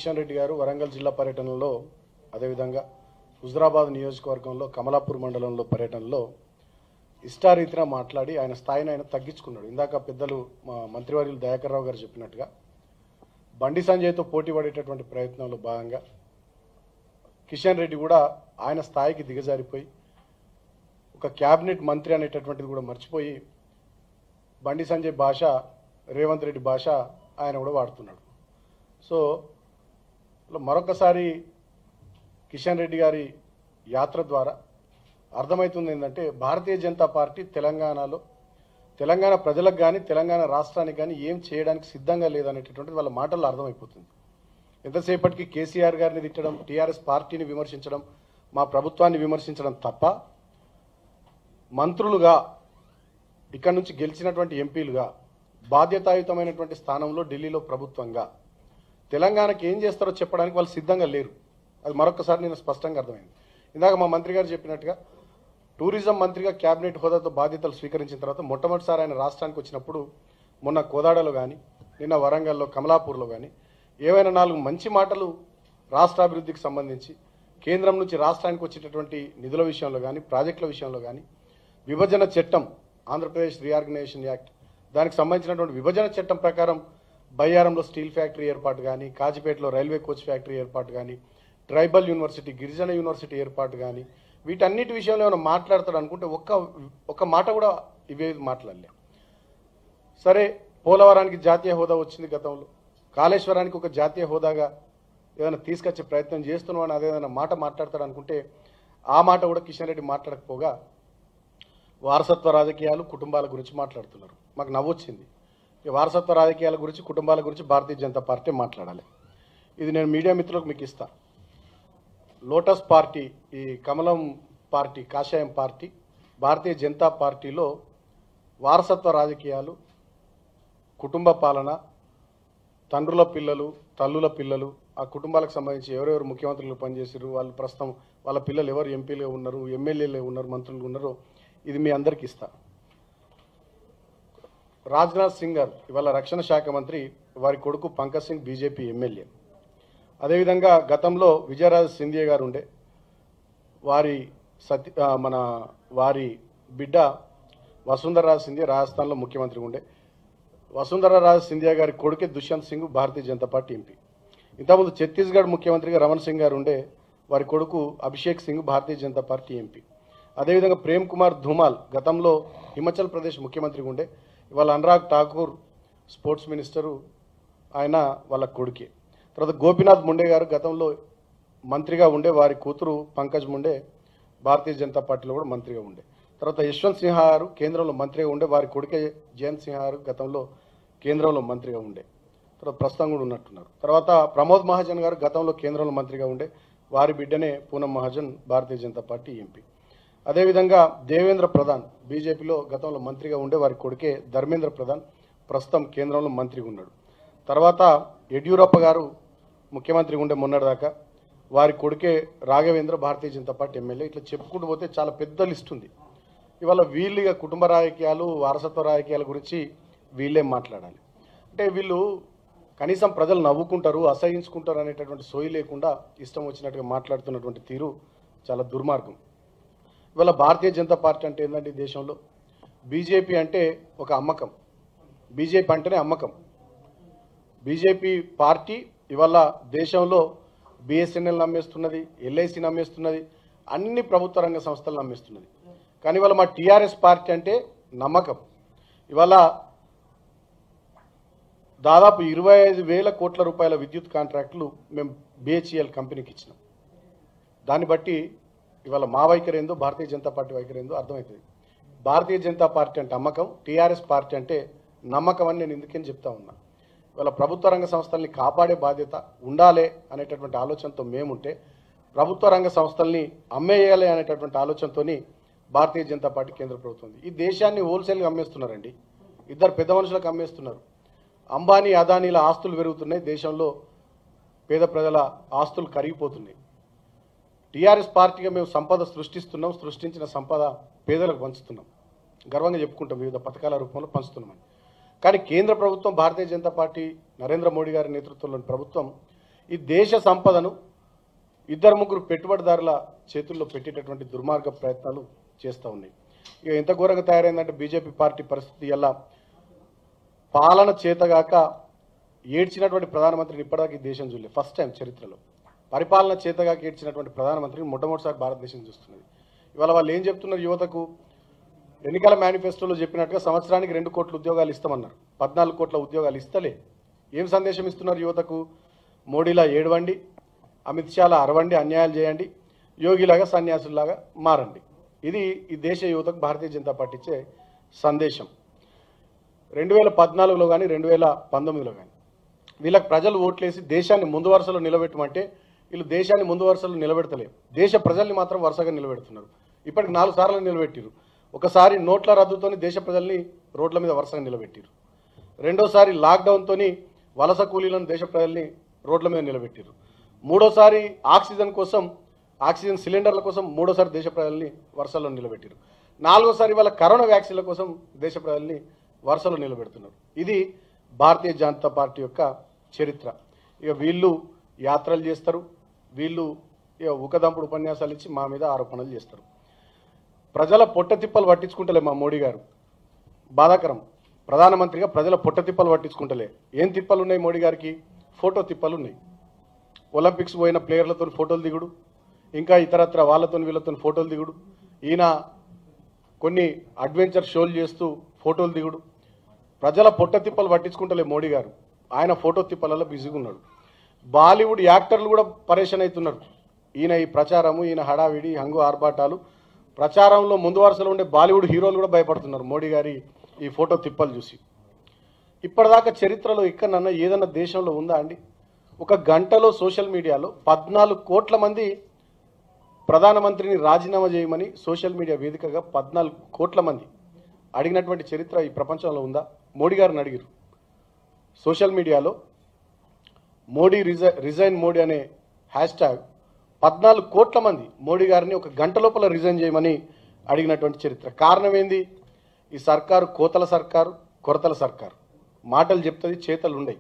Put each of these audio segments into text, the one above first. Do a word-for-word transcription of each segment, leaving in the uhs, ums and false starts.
కిషన్ రెడ్డి గారు వరంగల్ జిల్లా పర్యటనలో అదేవిధంగా హుజరాబాద్ నియోజకవర్గంలో కమలాపూర్ మండలంలో పర్యటనలో ఇష్టారీతిన మాట్లాడి ఆయన స్థాయిని ఆయన తగ్గించుకున్నాడు. ఇందాక పెద్దలు మా మంత్రివర్యులు దయాకర్ రావు గారు చెప్పినట్టుగా బండి సంజయ్తో పోటీ పడేటటువంటి ప్రయత్నంలో భాగంగా కిషన్ రెడ్డి కూడా ఆయన స్థాయికి దిగజారిపోయి ఒక క్యాబినెట్ మంత్రి అనేటటువంటిది కూడా మర్చిపోయి బండి సంజయ్ భాష, రేవంత్ రెడ్డి భాష ఆయన కూడా వాడుతున్నాడు. సో మరొకసారి కిషన్ రెడ్డి గారి యాత్ర ద్వారా అర్థమవుతుంది ఏంటంటే భారతీయ జనతా పార్టీ తెలంగాణలో తెలంగాణ ప్రజలకు కానీ తెలంగాణ రాష్ట్రానికి కానీ ఏం చేయడానికి సిద్ధంగా లేదనేటటువంటిది వాళ్ళ మాటల్లో అర్థమైపోతుంది. ఎంతసేపటికి కేసీఆర్ గారిని తిట్టడం, టీఆర్ఎస్ పార్టీని విమర్శించడం, మా ప్రభుత్వాన్ని విమర్శించడం తప్ప మంత్రులుగా ఇక్కడ నుంచి గెలిచినటువంటి ఎంపీలుగా బాధ్యతాయుతమైనటువంటి స్థానంలో ఢిల్లీలో ప్రభుత్వంగా తెలంగాణకి ఏం చేస్తారో చెప్పడానికి వాళ్ళు సిద్ధంగా లేరు. అది మరొకసారి నేను స్పష్టంగా అర్థమైంది. ఇందాక మా మంత్రి గారు చెప్పినట్టుగా టూరిజం మంత్రిగా క్యాబినెట్ హోదాతో బాధ్యతలు స్వీకరించిన తర్వాత మొట్టమొదటిసారి ఆయన రాష్ట్రానికి వచ్చినప్పుడు మొన్న కోదాడలో కానీ నిన్న వరంగల్లో కమలాపూర్లో కానీ ఏవైనా నాలుగు మంచి మాటలు రాష్ట్రాభివృద్ధికి సంబంధించి కేంద్రం నుంచి రాష్ట్రానికి వచ్చేటటువంటి నిధుల విషయంలో కానీ ప్రాజెక్టుల విషయంలో కానీ విభజన చట్టం ఆంధ్రప్రదేశ్ రీఆర్గనైజేషన్ యాక్ట్ దానికి సంబంధించినటువంటి విభజన చట్టం ప్రకారం బయ్యారంలో స్టీల్ ఫ్యాక్టరీ ఏర్పాటు కానీ కాజిపేటలో రైల్వే కోచ్ ఫ్యాక్టరీ ఏర్పాటు కానీ ట్రైబల్ యూనివర్సిటీ గిరిజన యూనివర్సిటీ ఏర్పాటు కానీ వీటన్నిటి విషయంలో ఏమైనా మాట్లాడతాడు అనుకుంటే ఒక్క ఒక్క మాట కూడా ఇవే మాట్లాడలే. సరే, పోలవరానికి జాతీయ హోదా వచ్చింది గతంలో, కాళేశ్వరానికి ఒక జాతీయ హోదాగా ఏదైనా తీసుకొచ్చే ప్రయత్నం చేస్తున్నాం అని అదేదైనా మాట మాట్లాడతాడు అనుకుంటే ఆ మాట కూడా కిషన్ రెడ్డి మాట్లాడకపోగా వారసత్వ రాజకీయాలు కుటుంబాల గురించి మాట్లాడుతున్నారు. మాకు నవ్వొచ్చింది. ఈ వారసత్వ రాజకీయాల గురించి కుటుంబాల గురించి భారతీయ జనతా పార్టీ మాట్లాడాలి. ఇది నేను మీడియా మిత్రులకు మీకు ఇస్తా. లోటస్ పార్టీ, ఈ కమలం పార్టీ, కాషాయం పార్టీ, భారతీయ జనతా పార్టీలో వారసత్వ రాజకీయాలు, కుటుంబ పాలన, తండ్రుల పిల్లలు, తల్లుల పిల్లలు, ఆ కుటుంబాలకు సంబంధించి ఎవరెవరు ముఖ్యమంత్రులు పనిచేసారు, వాళ్ళు ప్రస్తుతం వాళ్ళ పిల్లలు ఎవరు ఎంపీలుగా ఉన్నారు, ఎమ్మెల్యేలు ఉన్నారు, మంత్రులు ఉన్నారో ఇది మీ అందరికి ఇస్తా. రాజ్నాథ్ సింగ్ గారు ఇవాళ రక్షణ శాఖ మంత్రి, వారి కొడుకు పంకజ్ సింగ్ బీజేపీ ఎమ్మెల్యే. అదేవిధంగా గతంలో విజయరాజ్ సింధియా గారు ఉండే, వారి సతీ మన వారి బిడ్డ వసుంధరాజ్ సింధియా రాజస్థాన్లో ముఖ్యమంత్రి ఉండే. వసుంధరాజ్ సింధియా గారి కొడుకే దుష్యంత్ సింగ్ భారతీయ జనతా పార్టీ ఎంపీ. ఇంతకుముందు ఛత్తీస్గఢ్ ముఖ్యమంత్రిగా రమణ్ సింగ్ గారు ఉండే, వారి కొడుకు అభిషేక్ సింగ్ భారతీయ జనతా పార్టీ ఎంపీ. అదేవిధంగా ప్రేమ్ కుమార్ ధూమాల్ గతంలో హిమాచల్ ప్రదేశ్ ముఖ్యమంత్రిగా ఉండే, ఇవాళ అనురాగ్ ఠాకూర్ స్పోర్ట్స్ మినిస్టరు, ఆయన వాళ్ళ కొడుకే. తర్వాత గోపీనాథ్ ముండే గారు గతంలో మంత్రిగా ఉండే, వారి కూతురు పంకజ్ ముండే భారతీయ జనతా పార్టీలో కూడా మంత్రిగా ఉండే. తర్వాత యశ్వంత్ సిన్హా గారు కేంద్రంలో మంత్రిగా ఉండే, వారి కొడుకే జయంత్ సిన్హా గారు గతంలో కేంద్రంలో మంత్రిగా ఉండే, తర్వాత ప్రస్తుతం కూడా ఉన్నట్టున్నారు. తర్వాత ప్రమోద్ మహాజన్ గారు గతంలో కేంద్రంలో మంత్రిగా ఉండే, వారి బిడ్డనే పూనం మహాజన్ భారతీయ జనతా పార్టీ ఎంపీ. అదేవిధంగా దేవేంద్ర ప్రధాన్ బీజేపీలో గతంలో మంత్రిగా ఉండే, వారి కొడుకే ధర్మేంద్ర ప్రధాన్ ప్రస్తుతం కేంద్రంలో మంత్రిగా ఉన్నాడు. తర్వాత యడ్యూరప్ప గారు ముఖ్యమంత్రిగా ఉండే మొన్నటిదాకా, వారి కొడుకే రాఘవేంద్ర భారతీయ జనతా పార్టీ ఎమ్మెల్యే. ఇట్లా చెప్పుకుంటూ పోతే చాలా పెద్ద లిస్ట్ ఉంది. ఇవాళ వీళ్ళుగా కుటుంబ రాజకీయాలు, వారసత్వ రాజకీయాల గురించి వీళ్ళే మాట్లాడాలి. అంటే వీళ్ళు కనీసం ప్రజలు నవ్వుకుంటారు, అసహించుకుంటారు అనేటటువంటి సోయి లేకుండా ఇష్టం వచ్చినట్టుగా మాట్లాడుతున్నటువంటి తీరు చాలా దుర్మార్గం. ఇవాళ భారతీయ జనతా పార్టీ అంటే ఏంటంటే ఈ దేశంలో బీజేపీ అంటే ఒక అమ్మకం. బీజేపీ అంటేనే అమ్మకం. బీజేపీ పార్టీ ఇవాళ దేశంలో బిఎస్ఎన్ఎల్ నమ్మేస్తున్నది, ఎల్ఐసి నమ్మేస్తున్నది, అన్ని ప్రభుత్వ రంగ సంస్థలు నమ్మేస్తున్నది. కానీ ఇవాళ మా టీఆర్ఎస్ పార్టీ అంటే నమ్మకం. ఇవాళ దాదాపు ఇరవై ఐదు వేల కోట్ల రూపాయల విద్యుత్ కాంట్రాక్టులు మేము బిహెచ్ఈఎల్ కంపెనీకి ఇచ్చినాం. దాన్ని బట్టి ఇవాళ మా వైఖరి ఏందో, భారతీయ జనతా పార్టీ వైఖరి ఏందో అర్థమవుతుంది. భారతీయ జనతా పార్టీ అంటే అమ్మకం, టీఆర్ఎస్ పార్టీ అంటే నమ్మకం అని నేను ఎందుకని చెప్తా ఉన్నా. ఇవాళ ప్రభుత్వ రంగ సంస్థల్ని కాపాడే బాధ్యత ఉండాలి అనేటటువంటి ఆలోచనతో మేముంటే, ప్రభుత్వ రంగ సంస్థల్ని అమ్మేయాలి అనేటటువంటి ఆలోచనతో భారతీయ జనతా పార్టీ కేంద్ర ప్రభుత్వం ఉంది. ఈ దేశాన్ని హోల్సేల్గా అమ్మేస్తున్నారండి. ఇద్దరు పెద్ద మనుషులకు అమ్మేస్తున్నారు. అంబానీ అదానీల ఆస్తులు పెరుగుతున్నాయి, దేశంలో పేద ప్రజల ఆస్తులు కరిగిపోతున్నాయి. టీఆర్ఎస్ పార్టీగా మేము సంపద సృష్టిస్తున్నాం, సృష్టించిన సంపద పేదలకు పంచుతున్నాం, గర్వంగా చెప్పుకుంటాం, వివిధ పథకాల రూపంలో పంచుతున్నామని. కానీ కేంద్ర ప్రభుత్వం, భారతీయ జనతా పార్టీ, నరేంద్ర మోడీ గారి నేతృత్వంలోని ప్రభుత్వం ఈ దేశ సంపదను ఇద్దరు ముగ్గురు పెట్టుబడిదారుల చేతుల్లో పెట్టేటటువంటి దుర్మార్గ ప్రయత్నాలు చేస్తూ ఉన్నాయి. ఇక ఎంత ఘోరంగా తయారైందంటే బీజేపీ పార్టీ పరిస్థితి ఎలా పాలన చేతగాక ఏడ్చినటువంటి ప్రధానమంత్రిని ఇప్పటిదాకా ఈ దేశం చూడలేదు. ఫస్ట్ టైం చరిత్రలో పరిపాలన చేతగాక ఏడ్చినటువంటి ప్రధానమంత్రిని మొట్టమొదటిసారి భారతదేశం చూస్తున్నది. ఇవాళ వాళ్ళు ఏం చెప్తున్నారు? యువతకు ఎన్నికల మేనిఫెస్టోలో చెప్పినట్టుగా సంవత్సరానికి రెండు కోట్ల ఉద్యోగాలు ఇస్తామన్నారు. పద్నాలుగు కోట్ల ఉద్యోగాలు ఇస్తలే. ఏం సందేశం ఇస్తున్నారు యువతకు? మోడీలా ఏడవండి, అమిత్ షాలా అరవండి, అన్యాయాలు చేయండి, యోగిలాగా సన్యాసుల్లాగా మారండి. ఇది ఈ దేశ యువతకు భారతీయ జనతా పార్టీ ఇచ్చే సందేశం. రెండు వేల పద్నాలుగులో కానీ రెండు వేల పంతొమ్మిదిలో కానీ వీళ్ళకి ప్రజలు ఓట్లేసి దేశాన్ని ముందు వరుసలో నిలబెట్టమంటే వీళ్ళు దేశాన్ని ముందు వరుసలో నిలబెడతలేరు. దేశ ప్రజల్ని మాత్రం వరుసగా నిలబెడుతున్నారు. ఇప్పటికి నాలుగు సార్లు నిలబెట్టిరు. ఒకసారి నోట్ల రద్దుతోని దేశ ప్రజల్ని రోడ్ల మీద వరుసగా నిలబెట్టిరు. రెండోసారి లాక్డౌన్తోని వలస కూలీలను దేశ ప్రజల్ని రోడ్ల మీద నిలబెట్టిరు. మూడోసారి ఆక్సిజన్ కోసం ఆక్సిజన్ సిలిండర్ల కోసం మూడోసారి దేశ ప్రజల్ని వరుసలో నిలబెట్టిరు. నాలుగోసారి వాళ్ళ కరోనా వ్యాక్సిన్ల కోసం దేశ ప్రజల్ని వరుసలో నిలబెడుతున్నారు. ఇది భారతీయ జనతా పార్టీ యొక్క చరిత్ర. ఇక వీళ్ళు యాత్రలు చేస్తారు, వీళ్ళు ఇక ఉకదంపుడు ఉపన్యాసాలు ఇచ్చి మా మీద ఆరోపణలు చేస్తారు. ప్రజల పొట్ట తిప్పలు పట్టించుకుంటలే మా మోడీ గారు. బాధాకరం. ప్రధానమంత్రిగా ప్రజల పొట్ట తిప్పలు పట్టించుకుంటలే. ఏం తిప్పలు ఉన్నాయి మోడీ గారికి? ఫోటో తిప్పలు ఉన్నాయి. ఒలింపిక్స్ పోయిన ప్లేయర్లతో ఫోటోలు దిగుడు, ఇంకా ఇతరత్ర వాళ్ళతో వీళ్ళతో ఫోటోలు దిగుడు, ఈయన కొన్ని అడ్వెంచర్ షోలు చేస్తూ ఫోటోలు దిగుడు. ప్రజల పొట్ట తిప్పలు పట్టించుకుంటలే మోడీ గారు. ఆయన ఫోటో తిప్పలలో బిజీగా ఉన్నాడు. బాలీవుడ్ యాక్టర్లు కూడా పరేషాన్ అవుతున్నారు. ఈయన ఈ ప్రచారము, ఈయన హడావిడి, హంగు ఆర్భాటాలు, ప్రచారంలో ముందు వరుసలో ఉండే బాలీవుడ్ హీరోలు కూడా భయపడుతున్నారు మోడీ గారి ఈ ఫోటో తిప్పలు చూసి. ఇప్పటిదాకా చరిత్రలో ఇక్కడన్నా ఏదన్నా దేశంలో ఉందా అండి? ఒక గంటలో సోషల్ మీడియాలో పద్నాలుగు కోట్ల మంది ప్రధానమంత్రిని రాజీనామా చేయమని సోషల్ మీడియా వేదికగా పద్నాలుగు కోట్ల మంది అడిగినటువంటి చరిత్ర ఈ ప్రపంచంలో ఉందా? మోడీ గారిని అడిగారు సోషల్ మీడియాలో. మోడీ రిజై రిజైన్ మోడీ అనే హ్యాష్ ట్యాగ్ పద్నాలుగు కోట్ల మంది మోడీ గారిని ఒక గంట లోపల రిజైన్ చేయమని అడిగినటువంటి చరిత్ర. కారణం ఏంది? ఈ సర్కారు కోతల సర్కారు, కొరతల సర్కారు. మాటలు చెప్తుంది, చేతలు ఉండయి.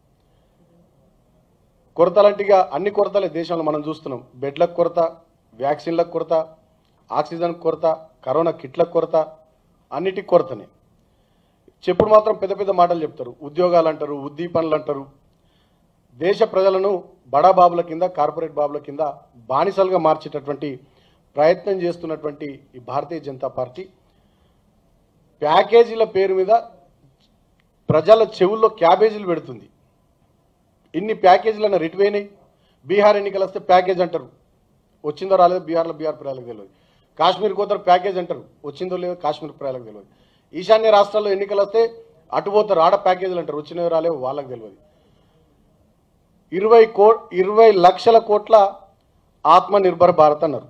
కొరతలంటిగా అన్ని కొరతలే దేశంలో మనం చూస్తున్నాం. బెడ్లకు కొరత, వ్యాక్సిన్లకు కొరత, ఆక్సిజన్ కొరత, కరోనా కిట్లకు కొరత, అన్నిటికి కొరతనే. చెప్పుడు మాత్రం పెద్ద పెద్ద మాటలు చెప్తారు. ఉద్యోగాలు అంటారు, ఉద్దీపనలు అంటారు. దేశ ప్రజలను బడా బాబుల కింద, కార్పొరేట్ బాబుల కింద బానిసలుగా మార్చేటటువంటి ప్రయత్నం చేస్తున్నటువంటి ఈ భారతీయ జనతా పార్టీ ప్యాకేజీల పేరు మీద ప్రజల చెవుల్లో క్యాబేజీలు పెడుతుంది. ఇన్ని ప్యాకేజీలను రిటువైనాయి. బీహార్ ఎన్నికలు వస్తే ప్యాకేజ్ అంటారు, వచ్చిందో రాలేదో బీహార్లో బీహార్ ప్రజలకు తెలియదు. కాశ్మీర్ పోతారు, ప్యాకేజ్ అంటారు, వచ్చిందో లేదో కాశ్మీర్ ప్రజలకు తెలియదు. ఈశాన్య రాష్ట్రాల్లో ఎన్నికలు వస్తే అటు పోతారు, ఆడ ప్యాకేజీలు అంటారు, వచ్చినవి రాలేవు వాళ్ళకి తెలియదు. ఇరవై కో ఇరవై లక్షల కోట్ల ఆత్మ నిర్భర్ భారత్ అన్నారు.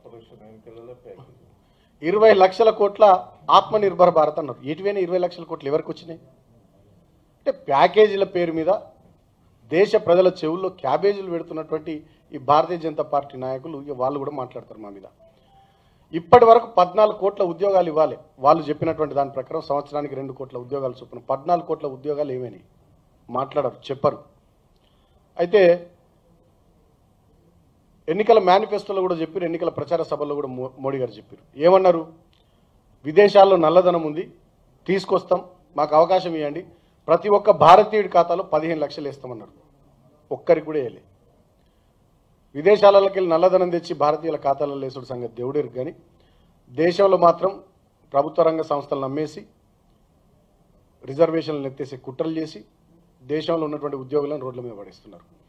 ఇరవై లక్షల కోట్ల ఆత్మ నిర్భర్ భారత్ అన్నారు. ఎటువైనా ఇరవై లక్షల కోట్లు ఎవరికి వచ్చినాయి అంటే ప్యాకేజీల పేరు మీద దేశ ప్రజల చెవుల్లో క్యాబేజీలు పెడుతున్నటువంటి ఈ భారతీయ జనతా పార్టీ నాయకులు ఇక వాళ్ళు కూడా మాట్లాడతారు మా మీద. ఇప్పటి వరకు పద్నాలుగు కోట్ల ఉద్యోగాలు ఇవ్వాలి. వాళ్ళు చెప్పినటువంటి దాని ప్రకారం సంవత్సరానికి రెండు కోట్ల ఉద్యోగాలు చొప్పున పద్నాలుగు కోట్ల ఉద్యోగాలు ఏమైనాయి మాట్లాడరు, చెప్పరు. అయితే ఎన్నికల మేనిఫెస్టోలో కూడా చెప్పారు, ఎన్నికల ప్రచార సభల్లో కూడా మోడీ గారు చెప్పారు. ఏమన్నారు? విదేశాల్లో నల్లధనం ఉంది, తీసుకొస్తాం, మాకు అవకాశం ఇవ్వండి, ప్రతి ఒక్క భారతీయుడి ఖాతాలో పదిహేను లక్షలు వేస్తామన్నారు. ఒక్కరికి కూడా వేయలే. విదేశాలకి వెళ్ళి నల్లధనం తెచ్చి భారతీయుల ఖాతాలలో వేసుడు సంగతి దేవుడేరు. కానీ దేశంలో మాత్రం ప్రభుత్వ రంగ సంస్థలను నమ్మేసి రిజర్వేషన్లను ఎత్తేసి కుట్రలు చేసి దేశంలో ఉన్నటువంటి ఉద్యోగులను రోడ్ల మీద పడేస్తున్నారు.